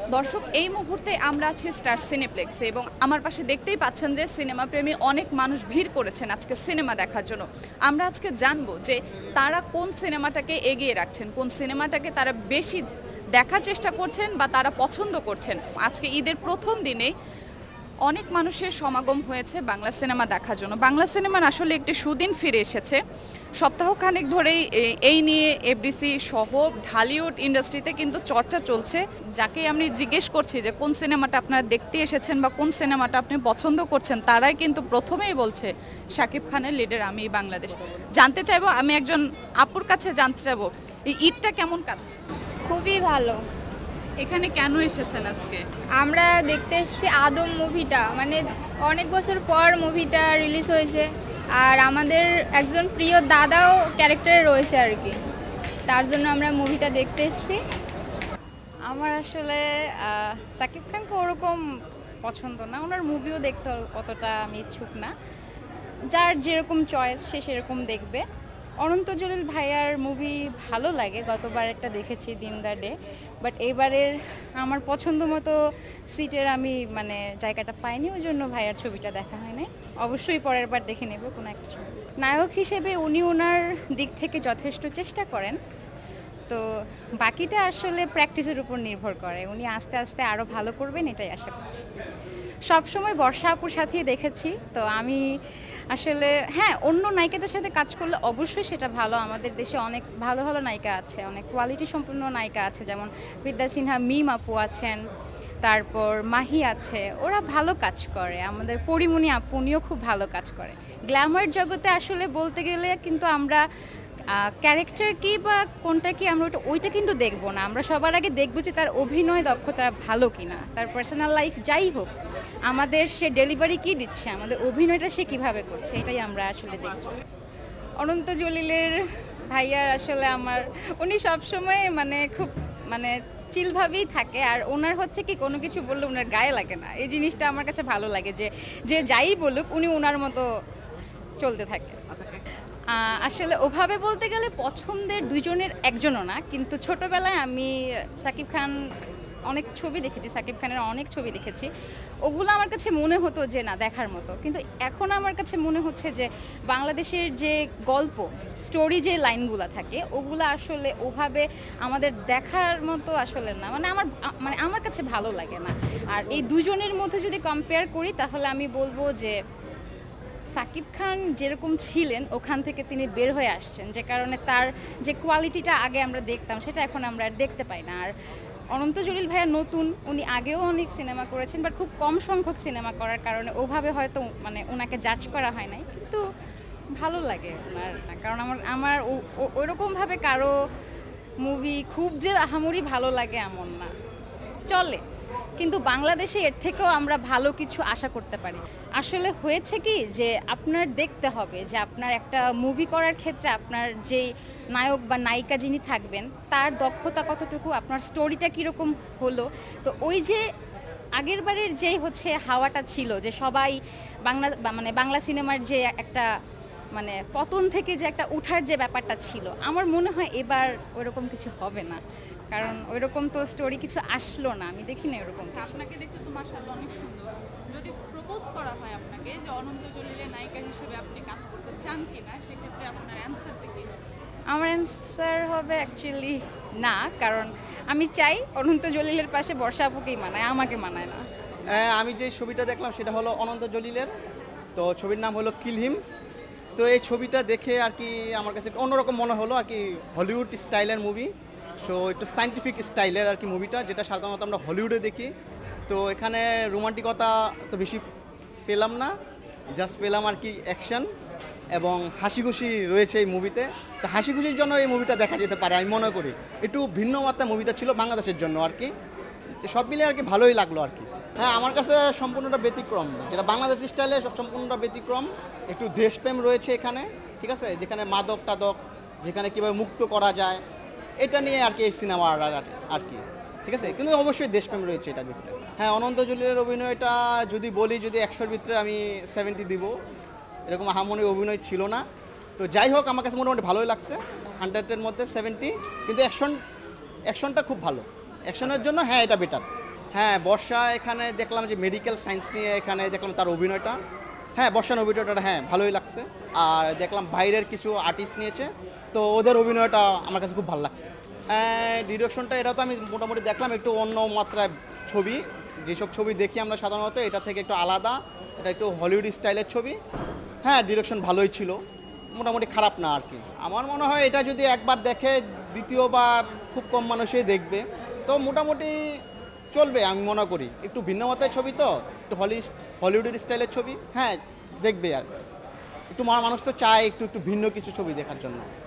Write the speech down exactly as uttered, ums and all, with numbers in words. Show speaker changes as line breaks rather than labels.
দর্শক এই মুহূর্তে আমরা আছি স্টার সিনেপ্লেক্সে এবং আমার পাশে দেখতেই পাচ্ছেন যে সিনেমা প্রেমী অনেক মানুষ ভিড় করেছেন আজকে সিনেমা দেখার জন্য। আমরা আজকে জানবো যে তারা কোন সিনেমাটাকে এগিয়ে রাখছেন, কোন সিনেমাটাকে তারা বেশি দেখার চেষ্টা করছেন বা তারা পছন্দ করছেন। আজকে ঈদের প্রথম দিনে অনেক মানুষের সমাগম হয়েছে বাংলা সিনেমা দেখার জন্য। বাংলা সিনেমার আসলে একটি সুদিন ফিরে এসেছে। সপ্তাহখানেক ধরেই এই নিয়ে এফডিসি সহ ঢালিউড ইন্ডাস্ট্রিতে কিন্তু চর্চা চলছে। যাকে আমি জিজ্ঞেস করছি যে কোন সিনেমাটা আপনারা দেখতে এসেছেন বা কোন সিনেমাটা আপনি পছন্দ করছেন, তারাই কিন্তু প্রথমেই বলছে শাকিব খানের লিডের আমি বাংলাদেশ। জানতে চাইবো, আমি একজন আপুর কাছে জানতে চাইবো এই ঈদটা কেমন কাটছে?
খুবই ভালো।
এখানে কেন এসেছেন আজকে?
আমরা দেখতে এসেছি আদম মুভিটা, মানে অনেক বছর পর মুভিটা রিলিজ হয়েছে, আর আমাদের একজন প্রিয় দাদাও ক্যারেক্টারে রয়েছে আর কি, তার জন্য আমরা মুভিটা দেখতে এসেছি।
আমার আসলে শাকিব খানকে ওরকম পছন্দ না, ওনার মুভিও দেখতে অতটা আমি ইচ্ছুক না। যার যেরকম চয়েস সে সেরকম দেখবে। অনন্ত জলিল ভাইয়ার মুভি ভালো লাগে, গতবার একটা দেখেছি দিন দা ডে, বাট এবারের আমার পছন্দ মতো সিটের আমি মানে জায়গাটা পাইনি, ওই জন্য ভাইয়ার ছবিটা দেখা হয় নাই। অবশ্যই পরের বার দেখে নেব কোনো একটা ছবি। নায়ক হিসেবে উনি ওনার দিক থেকে যথেষ্ট চেষ্টা করেন, তো বাকিটা আসলে প্র্যাকটিসের উপর নির্ভর করে। উনি আস্তে আস্তে আরও ভালো করবেন এটাই আশা করছি। সবসময় বর্ষা আপুর সাথেই দেখেছি, তো আমি আসলে হ্যাঁ অন্য নায়িকাদের সাথে কাজ করলে অবশ্যই সেটা ভালো। আমাদের দেশে অনেক ভালো ভালো নায়িকা আছে, অনেক কোয়ালিটি সম্পন্ন নায়িকা আছে, যেমন বিদ্যা সিনহা, মিম আপু আছেন, তারপর মাহি আছে, ওরা ভালো কাজ করে। আমাদের পরিমণি আপু উনিও খুব ভালো কাজ করে। গ্ল্যামার জগতে আসলে বলতে গেলে কিন্তু আমরা ক্যারেক্টার কি বা কোনটা কি আমরা ওইটা ওইটা কিন্তু দেখবো না, আমরা সবার আগে দেখবো যে তার অভিনয় দক্ষতা ভালো কিনা, তার পার্সোনাল লাইফ যাই হোক, আমাদের সে ডেলিভারি কি দিচ্ছে, আমাদের অভিনয়টা সে কিভাবে করছে, এটাই আমরা আসলে দেখব। অনন্ত জলিলের ভাইয়ার আসলে আমার উনি সবসময় মানে খুব মানে চিলভাবেই থাকে, আর ওনার হচ্ছে কি কোনো কিছু বললে ওনার গায়ে লাগে না, এই জিনিসটা আমার কাছে ভালো লাগে, যে যে যাই বলুক উনি ওনার মতো চলতে থাকে। আসলে ওভাবে বলতে গেলে পছন্দের দুইজনের একজনও না, কিন্তু ছোটবেলায় আমি শাকিব খান অনেক ছবি দেখেছি, শাকিব খানের অনেক ছবি দেখেছি, ওগুলো আমার কাছে মনে হতো যে না দেখার মতো, কিন্তু এখন আমার কাছে মনে হচ্ছে যে বাংলাদেশের যে গল্প স্টোরি যে লাইনগুলো থাকে ওগুলো আসলে ওভাবে আমাদের দেখার মতো আসলে না, মানে আমার মানে আমার কাছে ভালো লাগে না। আর এই দুজনের মধ্যে যদি কম্পেয়ার করি তাহলে আমি বলবো যে শাকিব খান যেরকম ছিলেন ওখান থেকে তিনি বের হয়ে আসছেন, যে কারণে তার যে কোয়ালিটিটা আগে আমরা দেখতাম সেটা এখন আমরা দেখতে পাই না। আর অনন্ত জলিল ভাইয়া নতুন, উনি আগেও অনেক সিনেমা করেছেন, বাট খুব কম সংখ্যক সিনেমা করার কারণে ওভাবে হয়তো মানে ওনাকে জাজ করা হয় নাই, কিন্তু ভালো লাগে ওনার, কারণ আমার আমার ওইরকমভাবে কারো মুভি খুব যে আহামরি ভালো লাগে এমন না, চলে, কিন্তু বাংলাদেশে এর থেকেও আমরা ভালো কিছু আশা করতে পারি। আসলে হয়েছে কি যে আপনার দেখতে হবে যে আপনার একটা মুভি করার ক্ষেত্রে আপনার যেই নায়ক বা নায়িকা যিনি থাকবেন তার দক্ষতা কতটুকু, আপনার স্টোরিটা কীরকম হলো। তো ওই যে আগের বারের যেই হচ্ছে হাওয়াটা ছিল যে সবাই বাংলা মানে বাংলা সিনেমার যে একটা মানে পতন থেকে যে একটা উঠার যে ব্যাপারটা ছিল, আমার মনে হয় এবার ওইরকম কিছু হবে না, কারণ ওইরকম তো স্টোরি কিছু আসলো না, আমি দেখি না এরকম।
আপনাকে দেখতে তো মাশাআল্লাহ অনেক সুন্দর। যদি প্রপোজ করা হয় আপনাকে যে অনন্ত জলিলের নায়িকা হিসেবে আপনি কাজ করতে চান কিনা, সেক্ষেত্রে আপনার অ্যানসারটা কি হবে?
আমার অ্যান্সার হবে অ্যাকচুয়ালি না, কারণ আমি চাই অনন্ত জলিলের পাশে বর্ষা আপুকেই মানায়, আমাকে মানায় না।
আমি যে ছবিটা দেখলাম সেটা হলো অনন্ত জলিলের, তো ছবির নাম হলো কিল হিম। তো এই ছবিটা দেখে আর কি আমার কাছে অন্যরকম মনে হলো আর কি, হলিউড স্টাইলের মুভি, সো একটু সায়েন্টিফিক স্টাইলের আর কি মুভিটা, যেটা সাধারণত আমরা হলিউডে দেখি। তো এখানে রোমান্টিকতা তো বেশি পেলাম না, জাস্ট পেলাম আর কি অ্যাকশন এবং হাসি খুশি রয়েছে এই মুভিতে। তো হাসি খুশির জন্য এই মুভিটা দেখা যেতে পারে আমি মনে করি, একটু ভিন্ন মাত্রা মুভিটা ছিল বাংলাদেশের জন্য আর কি, সব মিলে আর কি ভালোই লাগলো আর কি। হ্যাঁ আমার কাছে সম্পূর্ণটা ব্যতিক্রম, যেটা বাংলাদেশ স্টাইলে সম্পূর্ণটা ব্যতিক্রম, একটু দেশপ্রেম রয়েছে এখানে, ঠিক আছে, যেখানে মাদক টাদক যেখানে কীভাবে মুক্ত করা যায় এটা নিয়ে আর কি এই সিনেমা আর কি, ঠিক আছে, কিন্তু অবশ্যই দেশপ্রেম রয়েছে এটার ভিতরে। হ্যাঁ অনন্ত জলিলের অভিনয়টা যদি বলি, যদি একশোর ভিতরে আমি সেভেন্টি দিব, এরকম আহামনি অভিনয় ছিল না। তো যাই হোক আমার কাছে মোটামুটি ভালোই লাগছে, হান্ড্রেডের মধ্যে সেভেন্টি, কিন্তু অ্যাকশন অ্যাকশনটা খুব ভালো, অ্যাকশনের জন্য হ্যাঁ এটা বেটার। হ্যাঁ বর্ষা এখানে দেখলাম যে মেডিকেল সায়েন্স নিয়ে এখানে দেখলাম তার অভিনয়টা, হ্যাঁ বর্ষার অভিনয়টা হ্যাঁ ভালোই লাগছে। আর দেখলাম বাইরের কিছু আর্টিস্ট নিয়েছে, তো ওদের অভিনয়টা আমার কাছে খুব ভালো লাগছে। ডিরেকশনটা এটা তো আমি মোটামুটি দেখলাম একটু অন্য মাত্রায় ছবি, যেসব ছবি দেখি আমরা সাধারণত এটা থেকে একটু আলাদা, এটা একটু হলিউড স্টাইলের ছবি। হ্যাঁ ডিরেকশন ভালোই ছিল, মোটামুটি খারাপ না আর কি। আমার মনে হয় এটা যদি একবার দেখে দ্বিতীয়বার খুব কম মানুষই দেখবে, তো মোটামুটি চলবে আমি মনে করি। একটু ভিন্ন মতের ছবি তো, একটু হলি হলিউডের স্টাইলের ছবি, হ্যাঁ দেখবে। আর একটু মানুষ তো চায় একটু একটু ভিন্ন কিছু ছবি দেখার জন্য।